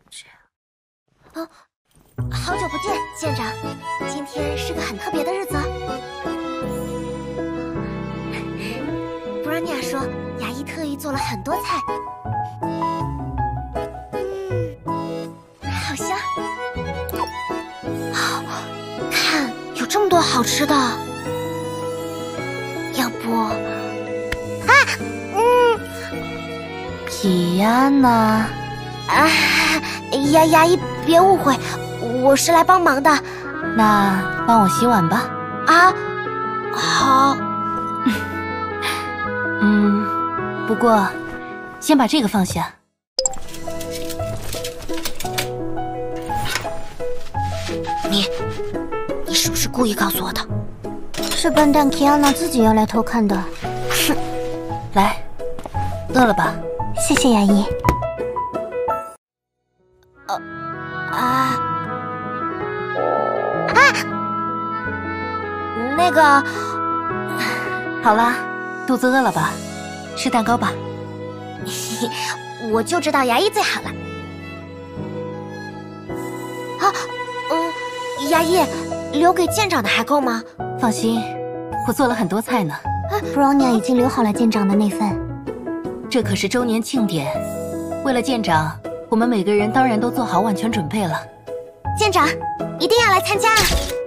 好久不见，舰长。今天是个很特别的日子哦。布朗尼亚说，牙医特意做了很多菜。好香！看，有这么多好吃的。要不…… Kiana， 牙医别误会，我是来帮忙的。 那帮我洗碗吧。 啊，好。 不过先把这个放下。 你是不是故意告诉我的？ 是笨蛋 Kiana 自己要来偷看的。 哼， 来，饿了吧？ 谢谢牙医。 那个， 好啦，肚子饿了吧？吃蛋糕吧。 我就知道牙医最好了。牙医，留给舰长的还够吗？ 放心，我做了很多菜呢。 布朗尼亚已经留好了舰长的那份。 这可是周年庆典，为了舰长，我们每个人当然都做好万全准备了。 舰长，一定要来参加啊！